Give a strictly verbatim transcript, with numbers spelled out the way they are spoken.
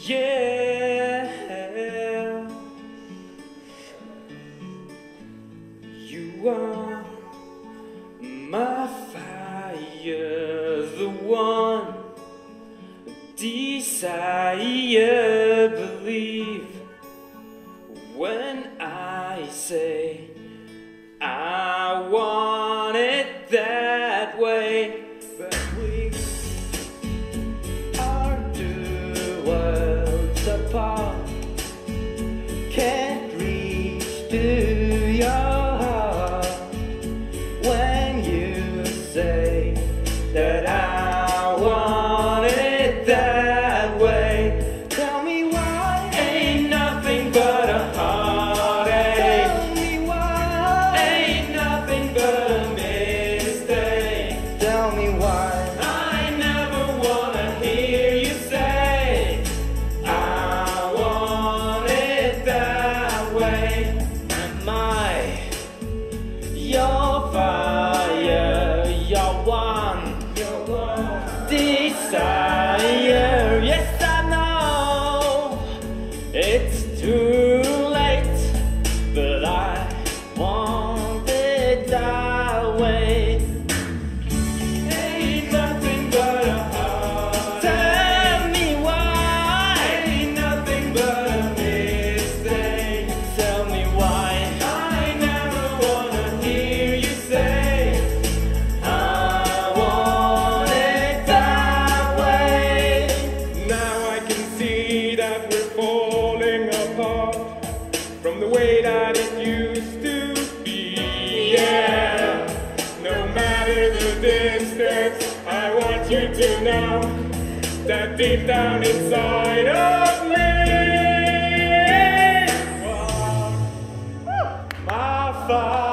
Yeah, you are my fire, the one desire. Believe when I say I want it that way. But we are two worlds apart, can't reach to your heart when you say that I want it that way. Tell me why ain't nothing but a heartache. Tell me why ain't nothing but a mistake. Tell me why I never wanna hear you say I want it that way. Am I your fire, your one, your one desire? Yes, I know it's too late, but I want it that way. Ain't nothing but a heart. Tell me why ain't nothing but a mistake. Tell me why I never wanna hear you say I want it that way. Now I can see that we're falling apart from the way that it used to be. Yeah, no matter the distance, I want you to know that deep down inside of me, you are my fire.